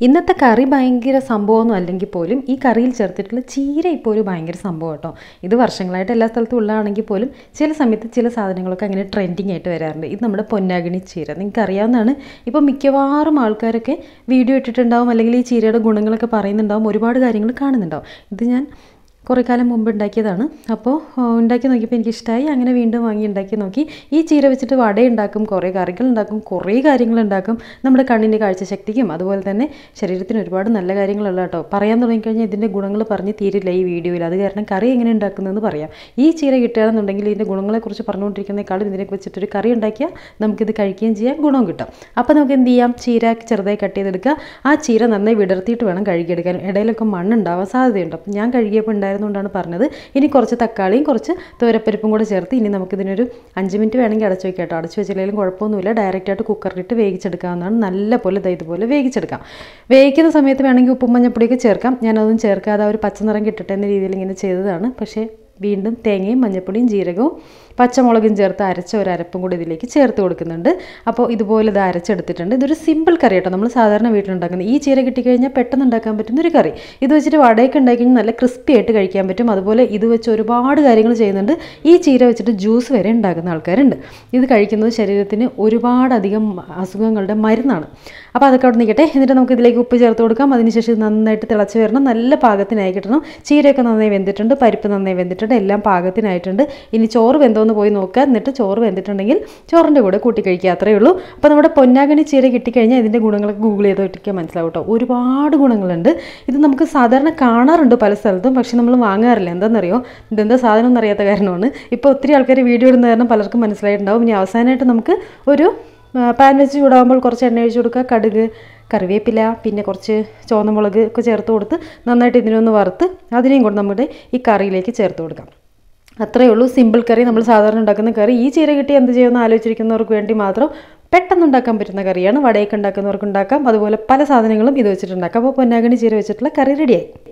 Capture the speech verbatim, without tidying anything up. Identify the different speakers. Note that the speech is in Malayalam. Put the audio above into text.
Speaker 1: ഇന്നത്തെ കറി ഭയങ്കര സംഭവമൊന്നും അല്ലെങ്കിൽ പോലും ഈ കറിയിൽ ചേർത്തിട്ടുള്ള ചീര ഇപ്പോൾ ഒരു ഭയങ്കര സംഭവം കേട്ടോ. ഇത് വർഷങ്ങളായിട്ട് എല്ലാ സ്ഥലത്തും ഉള്ളതാണെങ്കിൽ പോലും ചില സമയത്ത് ചില സാധനങ്ങളൊക്കെ അങ്ങനെ ട്രെൻഡിങ് ആയിട്ട് വരാറുണ്ട്. ഇത് നമ്മുടെ പൊന്നാഗണി ചീര, നിങ്ങൾക്ക് അറിയാവുന്നതാണ്. ഇപ്പോൾ മിക്കവാറും ആൾക്കാരൊക്കെ വീഡിയോ ഇട്ടിട്ടുണ്ടാവും, അല്ലെങ്കിൽ ഈ ചീരയുടെ ഗുണങ്ങളൊക്കെ പറയുന്നുണ്ടാവും, ഒരുപാട് കാര്യങ്ങൾ കാണുന്നുണ്ടാവും. ഇത് ഞാൻ കുറേ കാലം മുമ്പ് ഉണ്ടാക്കിയതാണ്. അപ്പോൾ ഉണ്ടാക്കി നോക്കിയപ്പോൾ എനിക്കിഷ്ടമായി, അങ്ങനെ വീണ്ടും വാങ്ങി ഉണ്ടാക്കി നോക്കി. ഈ ചീര വെച്ചിട്ട് വട ഉണ്ടാക്കും, കുറേ കറികൾ ഉണ്ടാക്കും, കുറേ കാര്യങ്ങൾ ഉണ്ടാക്കും. നമ്മുടെ കണ്ണിൻ്റെ കാഴ്ചശക്തിക്കും അതുപോലെ തന്നെ ശരീരത്തിന് ഒരുപാട് നല്ല കാര്യങ്ങളുള്ള കേട്ടോ. പറയാൻ തുടങ്ങിക്കഴിഞ്ഞാൽ ഇതിൻ്റെ ഗുണങ്ങൾ പറഞ്ഞ് തീരില്ല ഈ വീഡിയോയിൽ. അത് കാരണം കറി എങ്ങനെ ഉണ്ടാക്കുന്നതെന്ന് പറയാം. ഈ ചീര കിട്ടുകയാണെന്നുണ്ടെങ്കിൽ ഇതിൻ്റെ ഗുണങ്ങളെക്കുറിച്ച് പറഞ്ഞുകൊണ്ടിരിക്കുന്നതിനേക്കാളും ഇതിനൊക്കെ വെച്ചിട്ടൊരു കറി ഉണ്ടാക്കിയാൽ നമുക്കിത് കഴിക്കുകയും ചെയ്യാം, ഗുണവും കിട്ടും. അപ്പോൾ നമുക്ക് എന്ത് ചെയ്യാം, ചീര ചെറുതായി കട്ട് ചെയ്തെടുക്കുക. ആ ചീര നന്നായി വിടർത്തിയിട്ട് വേണം കഴുകിയെടുക്കാൻ. ഇടയിലൊക്കെ മണ്ണുണ്ടാവാൻ സാധ്യതയുണ്ട്. അപ്പോൾ ഞാൻ കഴുകിയപ്പോൾ ഉണ്ടായിരുന്നുകൊണ്ടാണ് പറഞ്ഞത്. ഇനി കുറച്ച് തക്കാളിയും കുറച്ച് തോരപ്പരിപ്പും കൂടെ ചേർത്ത് ഇനി നമുക്കിതിനൊരു അഞ്ച് മിനിറ്റ് വേണമെങ്കിൽ അടച്ചു വയ്ക്കാം കേട്ടോ. അടച്ചു വെച്ചില്ലെങ്കിലും കുഴപ്പമൊന്നുമില്ല. ഡയറക്റ്റായിട്ട് കുക്കറിലിട്ട് വേവിച്ചെടുക്കാവുന്നതാണ്. നല്ല പോലെ ഇതുപോലെ വേവിച്ചെടുക്കാം. വേവിക്കുന്ന സമയത്ത് വേണമെങ്കിൽ ഉപ്പും മഞ്ഞപ്പൊടിയൊക്കെ ചേർക്കാം. ഞാനതൊന്നും ചേർക്കാതെ ഒരു പച്ചനിറം കിട്ടട്ടെ എന്ന രീതിയിൽ ഇങ്ങനെ ചെയ്തതാണ്. പക്ഷേ വീണ്ടും തേങ്ങയും മഞ്ഞപ്പൊടിയും ജീരകവും പച്ചമുളകും ചേർത്ത് അരച്ച ഒരു അരപ്പും കൂടി ഇതിലേക്ക് ചേർത്ത് കൊടുക്കുന്നുണ്ട്. അപ്പോൾ ഇതുപോലെ ഇത് അരച്ചെടുത്തിട്ടുണ്ട്. ഇതൊരു സിമ്പിൾ കറി കേട്ടോ, നമ്മൾ സാധാരണ വീട്ടിലുണ്ടാക്കുന്നത്. ഈ ചീര കിട്ടിക്കഴിഞ്ഞാൽ പെട്ടെന്ന് ഉണ്ടാക്കാൻ പറ്റുന്ന ഒരു കറി. ഇത് വെച്ചിട്ട് വടയൊക്കെ ഉണ്ടാക്കി കഴിഞ്ഞാൽ നല്ല ക്രിസ്പി ആയിട്ട് കഴിക്കാൻ പറ്റും. അതുപോലെ ഇത് വെച്ച് ഒരുപാട് കാര്യങ്ങൾ ചെയ്യുന്നുണ്ട്. ഈ ചീര വെച്ചിട്ട് ജ്യൂസ് വരെ ഉണ്ടാക്കുന്ന ആൾക്കാരുണ്ട്. ഇത് കഴിക്കുന്നത് ശരീരത്തിന് ഒരുപാടധികം അസുഖങ്ങളുടെ മരുന്നാണ്. അപ്പോൾ അതൊക്കെ അവിടെ നിൽക്കട്ടെ. എന്നിട്ട് നമുക്ക് ഇതിലേക്ക് ഉപ്പ് ചേർത്ത് കൊടുക്കാം. അതിനുശേഷം നന്നായിട്ട് തിളച്ച് വരണം. നല്ല പാകത്തിനായി കിട്ടണം. ചീരയൊക്കെ നന്നായി വെന്തിട്ടുണ്ട്, പരിപ്പ് നന്നായി വെന്തിട്ടുണ്ട്, എല്ലാം പാകത്തിനായിട്ടുണ്ട്. ഇനി ചോറ് വെന്തോന്ന് പോയി നോക്കുക. എന്നിട്ട് ചോറ് വെന്തിട്ടുണ്ടെങ്കിൽ ചോറിൻ്റെ കൂടെ കൂട്ടി കഴിക്കുക, അത്രയേ ഉള്ളൂ. അപ്പോൾ നമ്മുടെ പൊന്നാഗണി ചീര കിട്ടിക്കഴിഞ്ഞാൽ ഇതിൻ്റെ ഗുണങ്ങളൊക്കെ ഗൂഗിൾ ചെയ്ത് ഒറ്റയ്ക്ക് മനസ്സിലാവും കേട്ടോ. ഒരുപാട് ഗുണങ്ങളുണ്ട്. ഇത് നമുക്ക് സാധാരണ കാണാറുണ്ട് പല സ്ഥലത്തും, പക്ഷെ നമ്മൾ വാങ്ങാറില്ല. എന്താണെന്നറിയോ, ഇതെന്താ സാധനം എന്നറിയാത്ത കാരണമാണ്. ഇപ്പോൾ ഒത്തിരി ആൾക്കാർ വീഡിയോ ഇടുന്ന കാരണം പലർക്കും മനസ്സിലായിട്ടുണ്ടാവും. ഇനി അവസാനമായിട്ട് നമുക്ക് ഒരു പാൻ വെച്ച് ചൂടാകുമ്പോൾ കുറച്ച് എണ്ണ ഒഴിച്ച് കൊടുക്കുക. കടുക്, കറിവേപ്പില, പിന്നെ കുറച്ച് ചുവന്നമുളക് ഒക്കെ ചേർത്ത് കൊടുത്ത് നന്നായിട്ട് ഇതിനൊന്ന് വറുത്ത് അതിനെയും കൊണ്ട് നമ്മുടെ ഈ കറിയിലേക്ക് ചേർത്ത് കൊടുക്കാം. അത്രയേ ഉള്ളൂ, സിമ്പിൾ കറി, നമ്മൾ സാധാരണ ഉണ്ടാക്കുന്ന കറി. ഈ ചീര കിട്ടി എന്ത് ചെയ്യുമെന്ന് ആലോചിച്ചിരിക്കുന്നവർക്ക് വേണ്ടി മാത്രം പെട്ടെന്ന് ഉണ്ടാക്കാൻ പറ്റുന്ന കറിയാണ്. വടയൊക്കെ ഉണ്ടാക്കുന്നവർക്ക് ഉണ്ടാക്കാം. അതുപോലെ പല സാധനങ്ങളും ഇത് വെച്ചിട്ടുണ്ടാക്കാം. അപ്പോൾ പൊന്നാഗണി ചീര വെച്ചിട്ടുള്ള കറി റെഡിയായി.